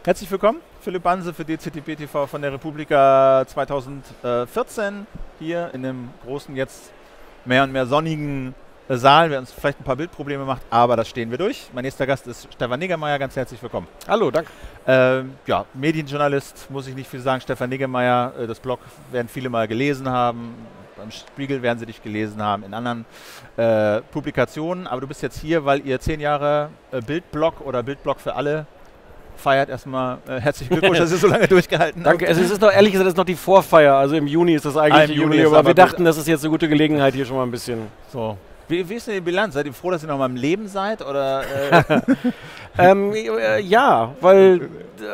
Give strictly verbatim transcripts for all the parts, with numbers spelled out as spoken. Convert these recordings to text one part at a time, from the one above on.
Herzlich willkommen, Philipp Banse für D C T P T V von der Republika zweitausendvierzehn hier in dem großen, jetzt mehr und mehr sonnigen Saal, der uns vielleicht ein paar Bildprobleme macht, aber das stehen wir durch. Mein nächster Gast ist Stefan Niggemeier, ganz herzlich willkommen. Hallo, danke. Ähm, ja, Medienjournalist, muss ich nicht viel sagen. Stefan Niggemeier, äh, das Blog werden viele mal gelesen haben. Beim Spiegel werden sie dich gelesen haben, in anderen äh, Publikationen. Aber du bist jetzt hier, weil ihr zehn Jahre äh, Bildblog oder Bildblog für alle feiert. Erstmal äh, herzlichen Glückwunsch, dass ihr so lange durchgehalten habt. Danke. Also es ist noch, ehrlich gesagt, es ist noch die Vorfeier. Also im Juni ist das eigentlich Ah, im Juni Jubiläum. ist Aber wir aber gut. dachten, das ist jetzt eine gute Gelegenheit, hier schon mal ein bisschen. So. Wie, wie ist denn die Bilanz? Seid ihr froh, dass ihr noch mal im Leben seid? Oder, äh ähm, äh, ja, weil,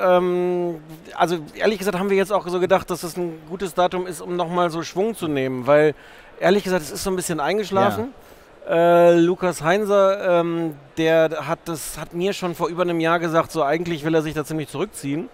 ähm, also ehrlich gesagt haben wir jetzt auch so gedacht, dass das ein gutes Datum ist, um nochmal so Schwung zu nehmen. Weil, ehrlich gesagt, es ist so ein bisschen eingeschlafen. Äh, Lukas Heinzer, ähm, der hat, das, hat mir schon vor über einem Jahr gesagt, so eigentlich will er sich da ziemlich zurückziehen.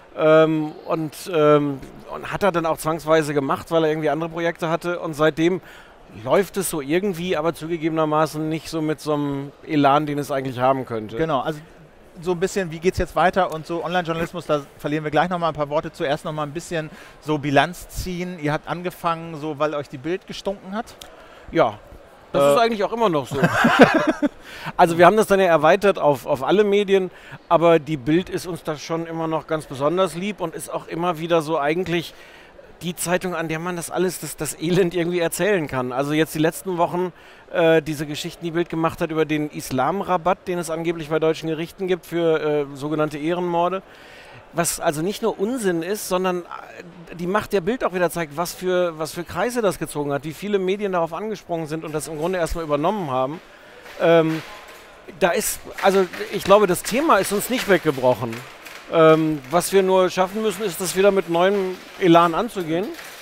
Ähm, und, ähm, und hat er dann auch zwangsweise gemacht, weil er irgendwie andere Projekte hatte. Und seitdem läuft es so irgendwie, aber zugegebenermaßen nicht so mit so einem Elan, den es eigentlich haben könnte. Genau, also so ein bisschen, wie geht es jetzt weiter und so Online-Journalismus, da verlieren wir gleich nochmal ein paar Worte. Zuerst nochmal ein bisschen so Bilanz ziehen. Ihr habt angefangen, so weil euch die Bild gestunken hat? Ja, das Äh. ist eigentlich auch immer noch so. Also wir haben das dann ja erweitert auf, auf alle Medien, aber die Bild ist uns da schon immer noch ganz besonders lieb und ist auch immer wieder so eigentlich die Zeitung, an der man das alles, das, das Elend irgendwie erzählen kann. Also jetzt die letzten Wochen äh, diese Geschichten, die Bild gemacht hat über den Islamrabatt, den es angeblich bei deutschen Gerichten gibt für äh, sogenannte Ehrenmorde. Was also nicht nur Unsinn ist, sondern äh, die Macht der Bild auch wieder zeigt, was für, was für Kreise das gezogen hat, wie viele Medien darauf angesprungen sind und das im Grunde erstmal übernommen haben. Ähm, da ist, also ich glaube, das Thema ist uns nicht weggebrochen. Ähm, was wir nur schaffen müssen, ist, das wieder mit neuem Elan anzugehen.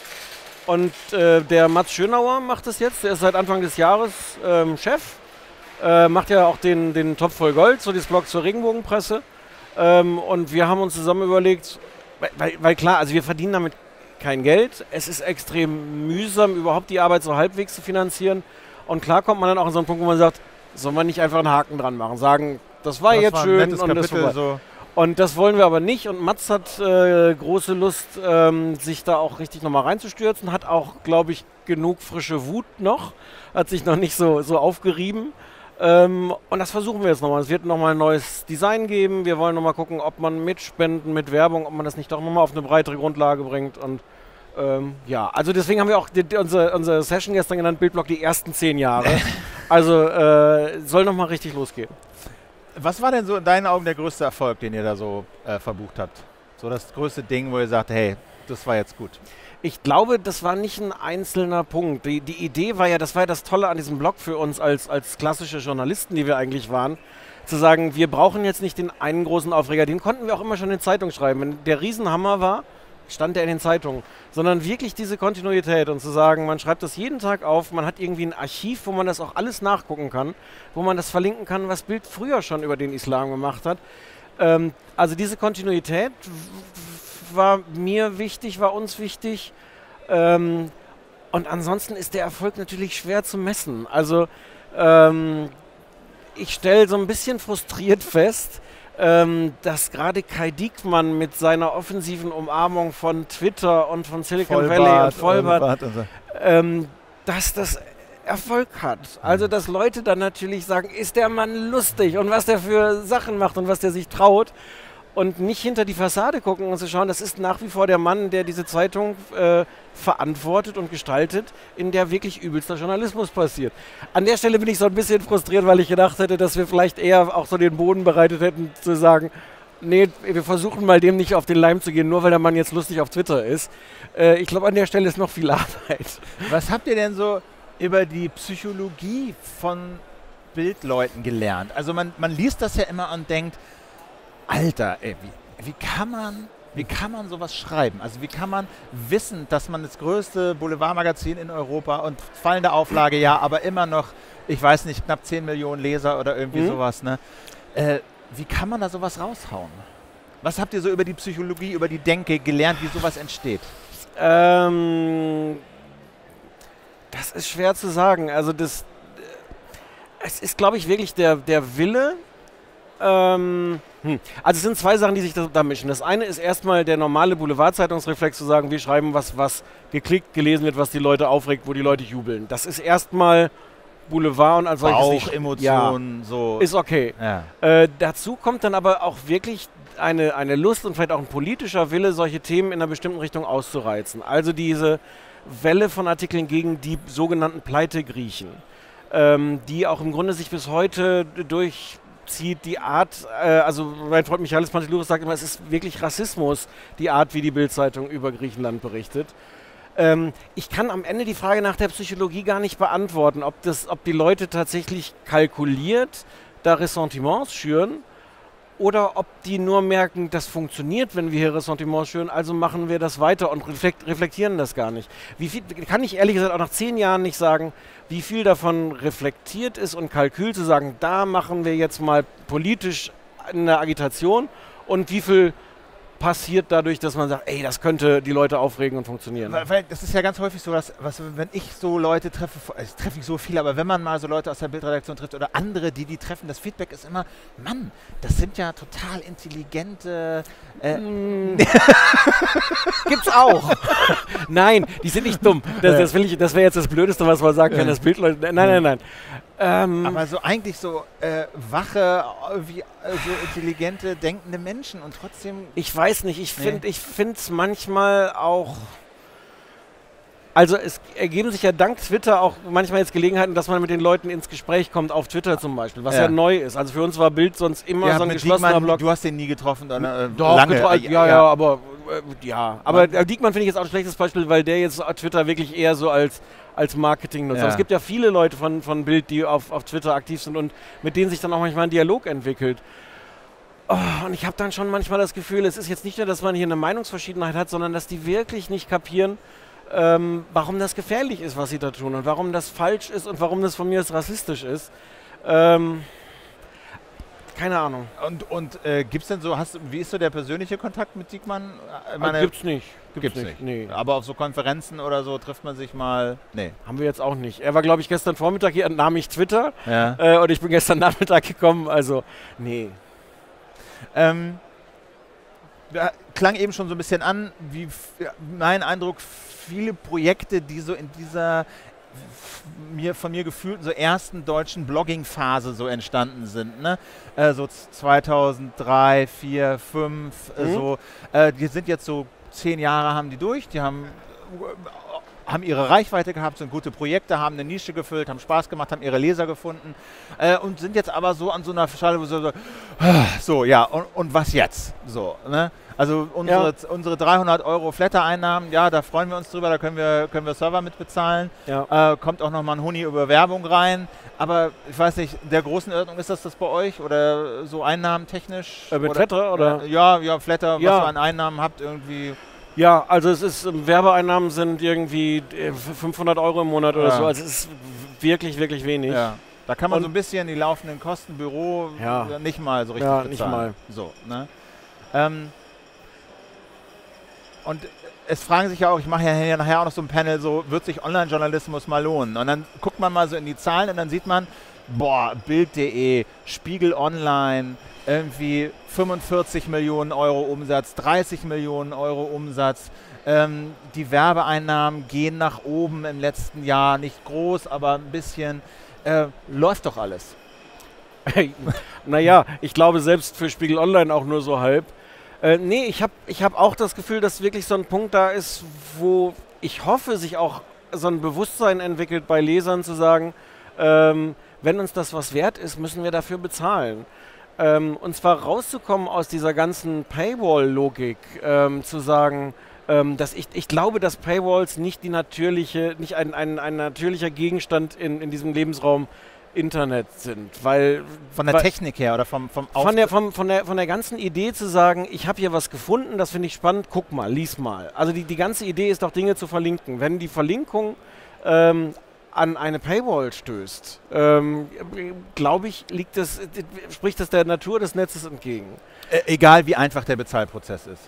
Und äh, der Mats Schönauer macht das jetzt, der ist seit Anfang des Jahres ähm, Chef, äh, macht ja auch den, den Topf voll Gold, so das Blog zur Regenbogenpresse. Ähm, und wir haben uns zusammen überlegt, weil, weil, weil klar, also wir verdienen damit kein Geld, es ist extrem mühsam, überhaupt die Arbeit so halbwegs zu finanzieren. Und klar kommt man dann auch an so einen Punkt, wo man sagt, soll man nicht einfach einen Haken dran machen, sagen, das war Das jetzt war ein schön nettes und das Kapitel, war so. Und das wollen wir aber nicht. Und Mats hat äh, große Lust, ähm, sich da auch richtig nochmal reinzustürzen. Hat auch, glaube ich, genug frische Wut noch. Hat sich noch nicht so, so aufgerieben. Ähm, und das versuchen wir jetzt nochmal. Es wird nochmal ein neues Design geben. Wir wollen nochmal gucken, ob man mit Spenden, mit Werbung, ob man das nicht doch nochmal auf eine breitere Grundlage bringt. Und ähm, ja, also deswegen haben wir auch die, die, unsere, unsere Session gestern genannt, Bildblog die ersten zehn Jahre. Also äh, soll nochmal richtig losgehen. Was war denn so in deinen Augen der größte Erfolg, den ihr da so äh, verbucht habt? So das größte Ding, wo ihr sagt, hey, das war jetzt gut. Ich glaube, das war nicht ein einzelner Punkt. Die, die Idee war ja, das war ja das Tolle an diesem Blog für uns als, als klassische Journalisten, die wir eigentlich waren, zu sagen, wir brauchen jetzt nicht den einen großen Aufreger, den konnten wir auch immer schon in Zeitungen schreiben. Wenn der Riesenhammer war, stand der in den Zeitungen, sondern wirklich diese Kontinuität und zu sagen, man schreibt das jeden Tag auf, man hat irgendwie ein Archiv, wo man das auch alles nachgucken kann, wo man das verlinken kann, was Bild früher schon über den Islam gemacht hat. Ähm, also diese Kontinuität war mir wichtig, war uns wichtig. Ähm, und ansonsten ist der Erfolg natürlich schwer zu messen. Also ähm, ich stelle so ein bisschen frustriert fest, Ähm, dass gerade Kai Diekmann mit seiner offensiven Umarmung von Twitter und von Silicon Vollbart Valley und Vollbart, und so. ähm, dass das Erfolg hat. Also, dass Leute dann natürlich sagen, ist der Mann lustig und was der für Sachen macht und was der sich traut und nicht hinter die Fassade gucken und zu schauen, das ist nach wie vor der Mann, der diese Zeitung äh, verantwortet und gestaltet, in der wirklich übelster Journalismus passiert. An der Stelle bin ich so ein bisschen frustriert, weil ich gedacht hätte, dass wir vielleicht eher auch so den Boden bereitet hätten, zu sagen, nee, wir versuchen mal dem nicht auf den Leim zu gehen, nur weil der Mann jetzt lustig auf Twitter ist. Äh, ich glaube, an der Stelle ist noch viel Arbeit. Was habt ihr denn so über die Psychologie von Bildleuten gelernt? Also man, man liest das ja immer und denkt, Alter, ey, wie, wie kann man, wie kann man sowas schreiben? Also wie kann man wissen, dass man das größte Boulevardmagazin in Europa und fallende Auflage, ja, aber immer noch, ich weiß nicht, knapp zehn Millionen Leser oder irgendwie Mhm. sowas, ne? Äh, wie kann man da sowas raushauen? Was habt ihr so über die Psychologie, über die Denke gelernt, wie sowas entsteht? Ähm, das ist schwer zu sagen. Also das, äh, es ist, glaube ich, wirklich der, der Wille, ähm, Hm. Also es sind zwei Sachen, die sich da, da mischen. Das eine ist erstmal der normale Boulevardzeitungsreflex zu sagen, wir schreiben was, was geklickt, gelesen wird, was die Leute aufregt, wo die Leute jubeln. Das ist erstmal Boulevard und als solches nicht. Emotionen, ja, so. Ist okay. Ja. Äh, dazu kommt dann aber auch wirklich eine, eine Lust und vielleicht auch ein politischer Wille, solche Themen in einer bestimmten Richtung auszureizen. Also diese Welle von Artikeln gegen die sogenannten Pleitegriechen, ähm, die auch im Grunde sich bis heute durch zieht die Art, äh, also mein Freund Michalis Pantelouris sagt immer, es ist wirklich Rassismus, die Art, wie die Bild-Zeitung über Griechenland berichtet. Ähm, ich kann am Ende die Frage nach der Psychologie gar nicht beantworten, ob, das, ob die Leute tatsächlich kalkuliert da Ressentiments schüren oder ob die nur merken, das funktioniert, wenn wir hier Ressentiments schüren, also machen wir das weiter und reflekt, reflektieren das gar nicht. Wie viel, kann ich ehrlich gesagt auch nach zehn Jahren nicht sagen, wie viel davon reflektiert ist und Kalkül zu sagen, da machen wir jetzt mal politisch eine Agitation und wie viel passiert dadurch, dass man sagt, ey, das könnte die Leute aufregen und funktionieren. Weil, weil das ist ja ganz häufig so, dass, was, wenn ich so Leute treffe, also ich treffe nicht so viele, aber wenn man mal so Leute aus der Bildredaktion trifft oder andere, die die treffen, das Feedback ist immer, Mann, das sind ja total intelligente... Äh mm. Gibt's auch. Nein, die sind nicht dumm. Das, das, will ich, das wäre jetzt das Blödeste, was man sagen kann, das Bildleute... Nein, nein, nein. Ähm aber so eigentlich so äh, wache, wie, äh, so intelligente, denkende Menschen und trotzdem... Ich weiß nicht, ich finde nee. ich finde es manchmal auch... Also es ergeben sich ja dank Twitter auch manchmal jetzt Gelegenheiten, dass man mit den Leuten ins Gespräch kommt, auf Twitter zum Beispiel, was ja, ja neu ist. Also für uns war Bild sonst immer ja, so ein geschlossener Diekmann, Blog. Du hast den nie getroffen, oder? Äh, Doch, lange. Getro- ja, ja, ja, aber äh, ja. Aber äh, Diekmann finde ich jetzt auch ein schlechtes Beispiel, weil der jetzt Twitter wirklich eher so als als Marketing nutzt. Ja. Aber es gibt ja viele Leute von, von Bild, die auf, auf Twitter aktiv sind und mit denen sich dann auch manchmal ein Dialog entwickelt. Oh, und ich habe dann schon manchmal das Gefühl, es ist jetzt nicht nur, dass man hier eine Meinungsverschiedenheit hat, sondern dass die wirklich nicht kapieren, ähm, warum das gefährlich ist, was sie da tun und warum das falsch ist und warum das von mir aus rassistisch ist. Ähm, keine Ahnung. Und, und äh, gibt's denn so, hast, wie ist so der persönliche Kontakt mit Diekmann? Äh, meine, gibt's nicht. Gibt's, gibt's nicht. nicht. Nee. Aber auf so Konferenzen oder so trifft man sich mal? Nee. Haben wir jetzt auch nicht. Er war, glaube ich, gestern Vormittag hier, nahm ich Twitter. Ja. Äh, und ich bin gestern Nachmittag gekommen, also nee. Ähm, da klang eben schon so ein bisschen an, wie mein Eindruck, viele Projekte, die so in dieser mir von mir gefühlten so ersten deutschen Blogging-Phase so entstanden sind, ne? Äh, so zweitausenddrei, vier, fünf, äh, mhm. so. Äh, die sind jetzt so zehn Jahre haben die durch, die haben, haben ihre Reichweite gehabt, sind gute Projekte, haben eine Nische gefüllt, haben Spaß gemacht, haben ihre Leser gefunden äh, und sind jetzt aber so an so einer Schale, wo so, so, so ja, und, und was jetzt? So, ne? Also unsere, ja. unsere dreihundert Euro Flatter-Einnahmen, ja, da freuen wir uns drüber, da können wir, können wir Server mit bezahlen. Ja. Äh, kommt auch nochmal ein Huni über Werbung rein. Aber ich weiß nicht, der großen Ordnung ist das das bei euch? Oder so einnahmentechnisch? Äh, mit oder, Flatter? Oder? Äh, ja, ja, Flatter, ja. was ihr an Einnahmen habt irgendwie. Ja, also es ist, Werbeeinnahmen sind irgendwie fünfhundert Euro im Monat oder ja. so. Also es ist wirklich, wirklich wenig. Ja. Da kann man Und so ein bisschen die laufenden Kosten, Büro, ja. nicht mal so richtig ja, bezahlen. Nicht mal. So, ne? Ähm, und es fragen sich ja auch, ich mache ja hier nachher auch noch so ein Panel, so wird sich Online-Journalismus mal lohnen? Und dann guckt man mal so in die Zahlen und dann sieht man, boah, Bild punkt de, Spiegel Online, irgendwie fünfundvierzig Millionen Euro Umsatz, dreißig Millionen Euro Umsatz. Ähm, die Werbeeinnahmen gehen nach oben im letzten Jahr, nicht groß, aber ein bisschen. Äh, läuft doch alles. Naja, ich glaube selbst für Spiegel Online auch nur so halb. Äh, nee, ich habe ich hab auch das Gefühl, dass wirklich so ein Punkt da ist, wo ich hoffe, sich auch so ein Bewusstsein entwickelt bei Lesern zu sagen, ähm, wenn uns das was wert ist, müssen wir dafür bezahlen. Ähm, und zwar rauszukommen aus dieser ganzen Paywall-Logik, ähm, zu sagen, ähm, dass ich, ich glaube, dass Paywalls nicht die natürliche, nicht ein, ein, ein natürlicher Gegenstand in, in diesem Lebensraum Internet sind, weil... Von der weil, Technik her oder vom... vom von, der, vom, von, der, von der ganzen Idee zu sagen, ich habe hier was gefunden, das finde ich spannend, guck mal, lies mal. Also die, die ganze Idee ist doch, Dinge zu verlinken. Wenn die Verlinkung ähm, an eine Paywall stößt, ähm, glaube ich, liegt das, spricht das der Natur des Netzes entgegen. Äh, egal wie einfach der Bezahlprozess ist.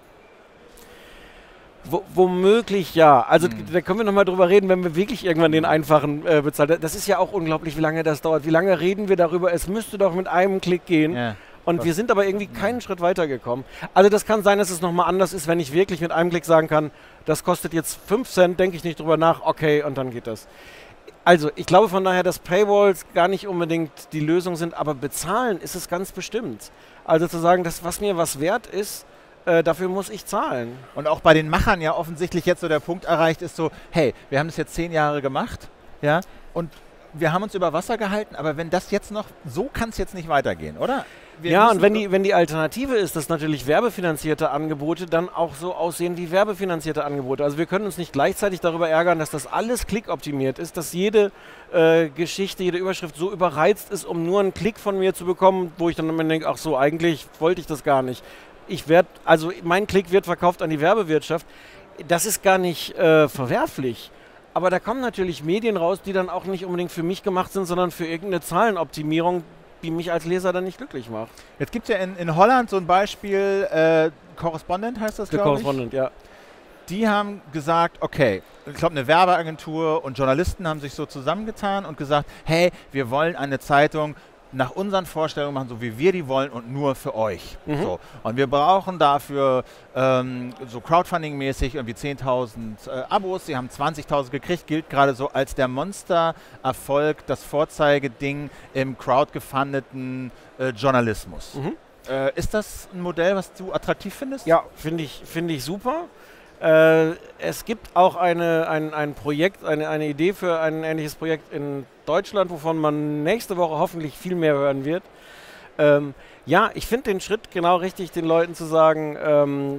Wo, womöglich ja. Also hm. da können wir nochmal drüber reden, wenn wir wirklich irgendwann den einfachen äh, bezahlen. Das ist ja auch unglaublich, wie lange das dauert. Wie lange reden wir darüber? Es müsste doch mit einem Klick gehen. Ja. Und Was? wir sind aber irgendwie keinen Schritt weitergekommen. Also das kann sein, dass es nochmal anders ist, wenn ich wirklich mit einem Klick sagen kann, das kostet jetzt fünf Cent, denke ich nicht drüber nach, okay, und dann geht das. Also ich glaube von daher, dass Paywalls gar nicht unbedingt die Lösung sind, aber bezahlen ist es ganz bestimmt. Also zu sagen, dass was mir was wert ist, äh, dafür muss ich zahlen. Und auch bei den Machern ja offensichtlich jetzt so der Punkt erreicht ist so, hey, wir haben das jetzt zehn Jahre gemacht, ja, und wir haben uns über Wasser gehalten, aber wenn das jetzt noch, so kann es jetzt nicht weitergehen, oder? Wir ja, müssen und wenn die, wenn die Alternative ist, dass natürlich werbefinanzierte Angebote dann auch so aussehen wie werbefinanzierte Angebote. Also wir können uns nicht gleichzeitig darüber ärgern, dass das alles klickoptimiert ist, dass jede äh, Geschichte, jede Überschrift so überreizt ist, um nur einen Klick von mir zu bekommen, wo ich dann immer denke, ach so, eigentlich wollte ich das gar nicht. Ich werde, also mein Klick wird verkauft an die Werbewirtschaft. Das ist gar nicht äh, verwerflich. Aber da kommen natürlich Medien raus, die dann auch nicht unbedingt für mich gemacht sind, sondern für irgendeine Zahlenoptimierung, die mich als Leser dann nicht glücklich macht. Jetzt gibt es ja in, in Holland so ein Beispiel, äh, Correspondent heißt das, Der glaube ich. Correspondent, ja. Die haben gesagt, okay, ich glaube eine Werbeagentur und Journalisten haben sich so zusammengetan und gesagt, hey, wir wollen eine Zeitung nach unseren Vorstellungen machen, so wie wir die wollen und nur für euch. Mhm. So. Und wir brauchen dafür ähm, so Crowdfunding-mäßig irgendwie zehntausend äh, Abos. Sie haben zwanzigtausend gekriegt, gilt gerade so als der Monster-Erfolg, das Vorzeigeding im crowdgefundeten äh, Journalismus. Mhm. Äh, ist das ein Modell, was du attraktiv findest? Ja, finde ich, find ich super. Äh, es gibt auch eine, ein, ein Projekt, eine, eine Idee für ein ähnliches Projekt in Deutschland, wovon man nächste Woche hoffentlich viel mehr hören wird. Ähm, ja, ich finde den Schritt genau richtig, den Leuten zu sagen, ähm,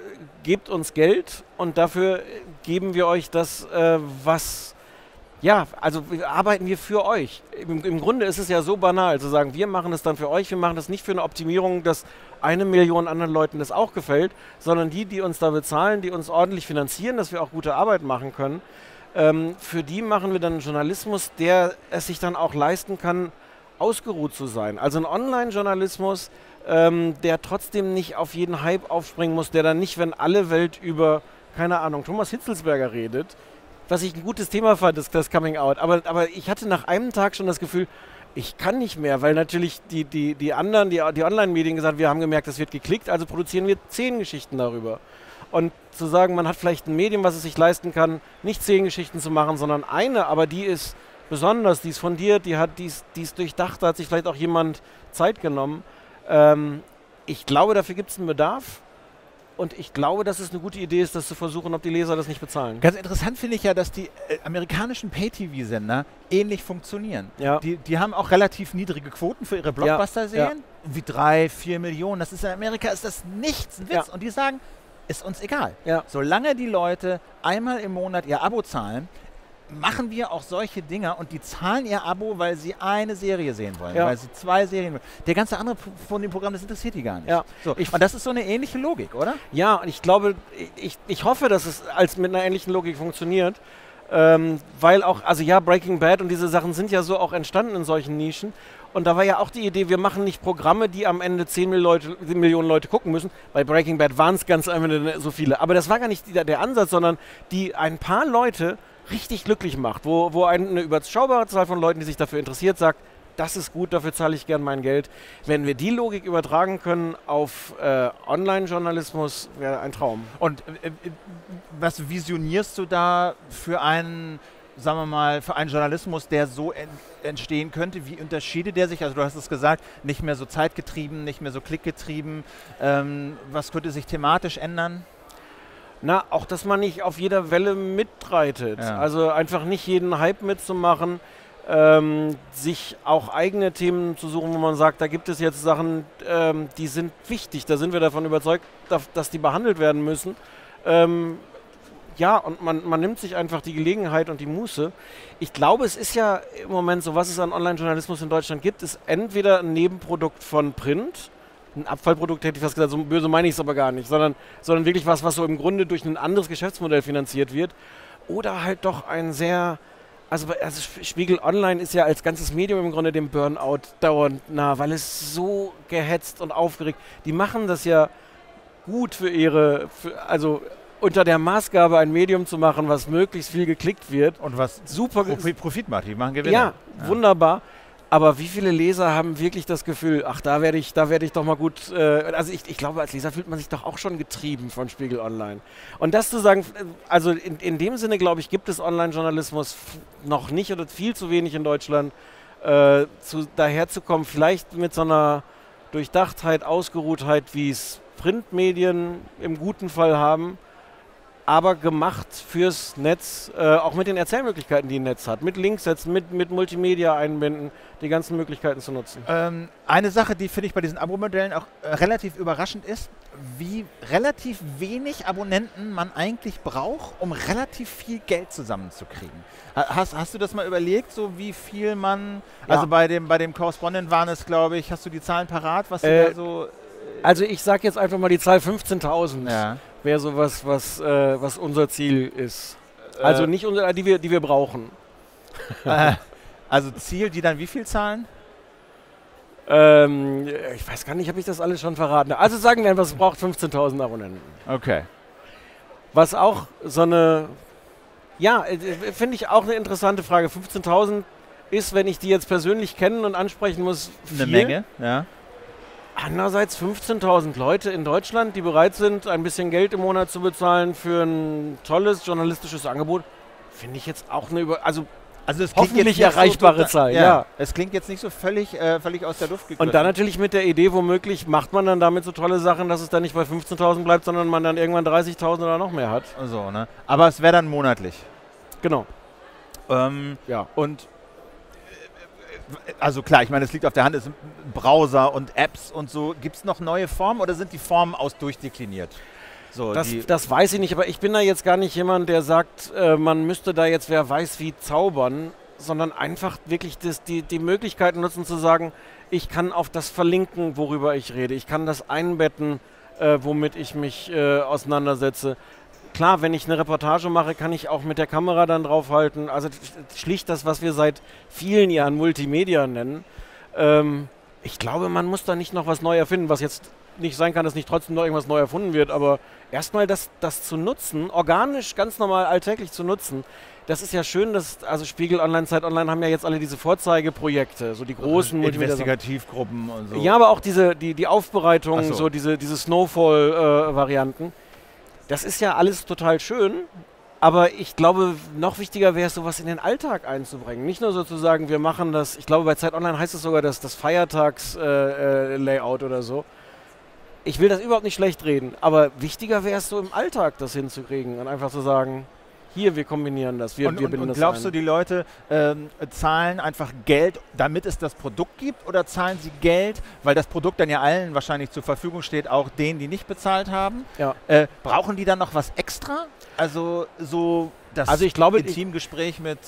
gebt uns Geld und dafür geben wir euch das, äh, was, ja, also arbeiten wir für euch. Im, Im Grunde ist es ja so banal zu sagen, wir machen das dann für euch, wir machen das nicht für eine Optimierung, dass eine Million anderen Leuten das auch gefällt, sondern die, die uns da bezahlen, die uns ordentlich finanzieren, dass wir auch gute Arbeit machen können. Ähm, für die machen wir dann einen Journalismus, der es sich dann auch leisten kann, ausgeruht zu sein. Also ein Online-Journalismus, ähm, der trotzdem nicht auf jeden Hype aufspringen muss, der dann nicht, wenn alle Welt über, keine Ahnung, Thomas Hitzelsberger redet, was ich ein gutes Thema fand, ist das Coming Out. Aber, aber ich hatte nach einem Tag schon das Gefühl, ich kann nicht mehr, weil natürlich die, die, die anderen, die, die Online-Medien gesagt haben, wir haben gemerkt, es wird geklickt, also produzieren wir zehn Geschichten darüber. Und zu sagen, man hat vielleicht ein Medium, was es sich leisten kann, nicht zehn Geschichten zu machen, sondern eine, aber die ist besonders, die ist fundiert, die hat, die ist, die ist durchdacht, da hat sich vielleicht auch jemand Zeit genommen. Ähm, ich glaube, dafür gibt es einen Bedarf. Und ich glaube, dass es eine gute Idee ist, das zu versuchen, ob die Leser das nicht bezahlen. Ganz interessant finde ich ja, dass die äh, amerikanischen Pay-T V-Sender ähnlich funktionieren. Ja. Die, die haben auch relativ niedrige Quoten für ihre Blockbuster-Serien. Ja. Wie drei, vier Millionen. Das ist in Amerika ist das nichts, ein Witz. Ja. Und die sagen, ist uns egal. Ja. Solange die Leute einmal im Monat ihr Abo zahlen, machen wir auch solche Dinger und die zahlen ihr Abo, weil sie eine Serie sehen wollen, ja. weil sie zwei Serien wollen. Der ganze andere von dem Programm, das interessiert die gar nicht. Ja. So. Ich und das ist so eine ähnliche Logik, oder? Ja, und ich glaube, ich, ich hoffe, dass es als mit einer ähnlichen Logik funktioniert, ähm, weil auch, also ja, Breaking Bad und diese Sachen sind ja so auch entstanden in solchen Nischen. Und da war ja auch die Idee, wir machen nicht Programme, die am Ende zehn Millionen Leute gucken müssen. Bei Breaking Bad waren es ganz am Ende so viele. Aber das war gar nicht die, der Ansatz, sondern die ein paar Leute richtig glücklich macht, wo, wo eine überschaubare Zahl von Leuten, die sich dafür interessiert, sagt, das ist gut, dafür zahle ich gern mein Geld. Wenn wir die Logik übertragen können auf äh, Online-Journalismus, wäre ein Traum. Und äh, was visionierst du da für einen, sagen wir mal, für einen Journalismus, der so en entstehen könnte? Wie unterscheidet der sich? Also du hast es gesagt, nicht mehr so zeitgetrieben, nicht mehr so klickgetrieben. Ähm, was könnte sich thematisch ändern? Na, auch, dass man nicht auf jeder Welle mitreitet. Ja. Also einfach nicht jeden Hype mitzumachen, ähm, sich auch eigene Themen zu suchen, wo man sagt, da gibt es jetzt Sachen, ähm, die sind wichtig, da sind wir davon überzeugt, dass, dass die behandelt werden müssen. Ähm, ja, und man, man nimmt sich einfach die Gelegenheit und die Muße. Ich glaube, es ist ja im Moment so, was es an Online-Journalismus in Deutschland gibt, ist entweder ein Nebenprodukt von Print, ein Abfallprodukt, hätte ich fast gesagt, so böse meine ich es aber gar nicht, sondern, sondern wirklich was, was so im Grunde durch ein anderes Geschäftsmodell finanziert wird. Oder halt doch ein sehr, also, also Spiegel Online ist ja als ganzes Medium im Grunde dem Burnout dauernd nah, weil es so gehetzt und aufgeregt, die machen das ja gut für ihre, für, also unter der Maßgabe ein Medium zu machen, was möglichst viel geklickt wird. Und was super Profit macht, die machen Gewinne. Ja, ja, wunderbar. Aber wie viele Leser haben wirklich das Gefühl, ach, da werde ich, da werde ich doch mal gut, äh, also ich, ich glaube, als Leser fühlt man sich doch auch schon getrieben von Spiegel Online. Und das zu sagen, also in, in dem Sinne, glaube ich, gibt es Online-Journalismus noch nicht oder viel zu wenig in Deutschland, äh, zu, daherzukommen, vielleicht mit so einer Durchdachtheit, Ausgeruhtheit, wie es Printmedien im guten Fall haben, aber gemacht fürs Netz, äh, auch mit den Erzählmöglichkeiten, die ein Netz hat, mit Linksätzen, mit, mit Multimedia einbinden, die ganzen Möglichkeiten zu nutzen. Ähm, eine Sache, die finde ich bei diesen Abo-Modellen auch äh, relativ überraschend ist, wie relativ wenig Abonnenten man eigentlich braucht, um relativ viel Geld zusammenzukriegen. Ha- Hast, hast du das mal überlegt, so wie viel man, Ja. also bei dem, bei dem Correspondent waren es, glaube ich, hast du die Zahlen parat, was du Äh, da so... Also ich sage jetzt einfach mal die Zahl fünfzehntausend. Ja. Wäre sowas, was, äh, was unser Ziel ist. Also Äh, nicht unser, die wir, die wir brauchen. äh, also Ziel, die dann wie viel zahlen? Ähm, ich weiß gar nicht, ob ich das alles schon verraten habe. Also sagen wir einfach, es braucht fünfzehntausend Abonnenten. Okay. Was auch so eine, ja, äh, finde ich auch eine interessante Frage. fünfzehntausend ist, wenn ich die jetzt persönlich kennen und ansprechen muss, viel. Eine Menge, ja. Andererseits fünfzehntausend Leute in Deutschland, die bereit sind, ein bisschen Geld im Monat zu bezahlen für ein tolles journalistisches Angebot, finde ich jetzt auch eine über, also Also es hoffentlich nicht erreichbare so, Zahl, ja. ja. Es klingt jetzt nicht so völlig, äh, völlig aus der Luft gegriffen. und dann natürlich mit der Idee, womöglich macht man dann damit so tolle Sachen, dass es dann nicht bei fünfzehntausend bleibt, sondern man dann irgendwann dreißigtausend oder noch mehr hat. So, ne? Aber es wäre dann monatlich. Genau. Ähm, Ja. und äh, also klar, ich meine, es liegt auf der Hand, es sind Browser und Apps und so. Gibt es noch neue Formen oder sind die Formen aus durchdekliniert? So, Das, die, das weiß ich nicht, aber ich bin da jetzt gar nicht jemand, der sagt, äh, man müsste da jetzt wer weiß wie zaubern, sondern einfach wirklich das, die, die Möglichkeiten nutzen zu sagen, ich kann auf das verlinken, worüber ich rede. Ich kann das einbetten, äh, womit ich mich äh, auseinandersetze. Klar, wenn ich eine Reportage mache, kann ich auch mit der Kamera dann draufhalten. Also schlicht das, was wir seit vielen Jahren Multimedia nennen. Ähm, ich glaube, man muss da nicht noch was neu erfinden, was jetzt nicht sein kann, dass nicht trotzdem noch irgendwas neu erfunden wird, aber erstmal das, das zu nutzen, organisch, ganz normal, alltäglich zu nutzen, das ist ja schön, dass, also Spiegel Online, Zeit Online haben ja jetzt alle diese Vorzeigeprojekte, so die großen Multimedia- Investigativgruppen und so. Ja, aber auch diese, die, die Aufbereitung, Ach so. so diese, diese Snowfall-Varianten. Das ist ja alles total schön, aber ich glaube, noch wichtiger wäre es, sowas in den Alltag einzubringen. Nicht nur sozusagen, wir machen das, ich glaube, bei Zeit Online heißt es sogar das, das Feiertags-Layout äh, äh, oder so. Ich will das überhaupt nicht schlecht reden, aber wichtiger wäre es so im Alltag, das hinzukriegen und einfach zu sagen, hier, wir kombinieren das, wir, und, wir und, binden und das glaubst ein. du, die Leute ähm, zahlen einfach Geld, damit es das Produkt gibt, oder zahlen sie Geld, weil das Produkt dann ja allen wahrscheinlich zur Verfügung steht, auch denen, die nicht bezahlt haben? Ja. Äh, brauchen die dann noch was extra? Also so das Also ich glaube, Intimgespräch mit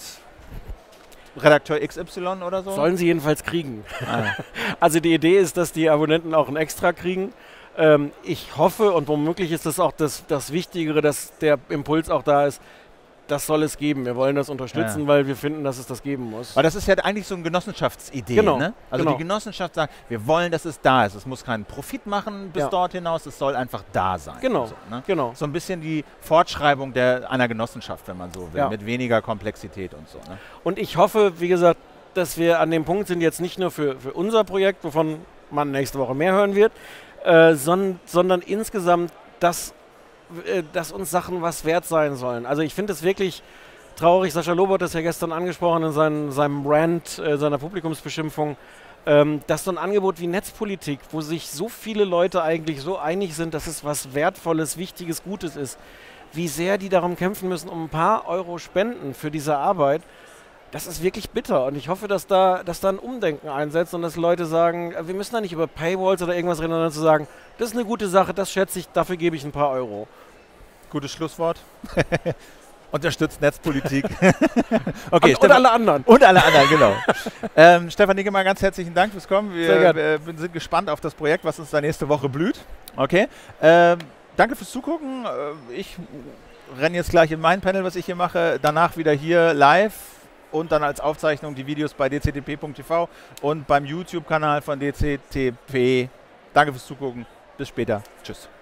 Redakteur X Y oder so? Sollen sie jedenfalls kriegen. Ah. Also die Idee ist, dass die Abonnenten auch ein Extra kriegen. Ähm, ich hoffe, und womöglich ist das auch das, das Wichtigere, dass der Impuls auch da ist, das soll es geben. Wir wollen das unterstützen, Ja. weil wir finden, dass es das geben muss. Weil das ist ja eigentlich so eine Genossenschaftsidee, Genau, ne? Also genau. die Genossenschaft sagt, wir wollen, dass es da ist. Es muss keinen Profit machen bis Ja. dort hinaus, es soll einfach da sein. Genau, So, ne? genau. So ein bisschen die Fortschreibung der, einer Genossenschaft, wenn man so will, Ja. mit weniger Komplexität und so. Ne? Und ich hoffe, wie gesagt, dass wir an dem Punkt sind, jetzt nicht nur für, für unser Projekt, wovon man nächste Woche mehr hören wird, äh, son, sondern insgesamt, dass, äh, dass uns Sachen was wert sein sollen. Also ich finde es wirklich traurig, Sascha Lobo hat das ja gestern angesprochen in seinem, seinem Rant, äh, seiner Publikumsbeschimpfung, ähm, dass so ein Angebot wie Netzpolitik, wo sich so viele Leute eigentlich so einig sind, dass es was Wertvolles, Wichtiges, Gutes ist, wie sehr die darum kämpfen müssen, um ein paar Euro Spenden für diese Arbeit, das ist wirklich bitter. Und ich hoffe, dass da, dass da ein Umdenken einsetzt und dass Leute sagen, wir müssen da nicht über Paywalls oder irgendwas reden, sondern zu sagen, das ist eine gute Sache, das schätze ich, dafür gebe ich ein paar Euro. Gutes Schlusswort. Unterstützt Netzpolitik. Okay, und, und alle anderen. Und alle anderen, genau. ähm, Stefan Niggemeier, ganz herzlichen Dank fürs Kommen. Wir Sehr gern. äh, sind gespannt auf das Projekt, was uns da nächste Woche blüht. Okay. Ähm, danke fürs Zugucken. Äh, ich renne jetzt gleich in mein Panel, was ich hier mache. Danach wieder hier live und dann als Aufzeichnung die Videos bei d c t p punkt t v und beim YouTube-Kanal von D C T P. Danke fürs Zugucken. Bis später. Tschüss.